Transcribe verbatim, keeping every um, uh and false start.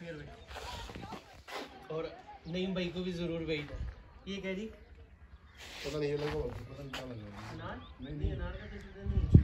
फिर वेट। और नईम भाई को भी जरूर वेट है। ये क्या जी? पता नहीं ये लगा पता नहीं क्या लगा। अनार नहीं, अनार का तो नहीं।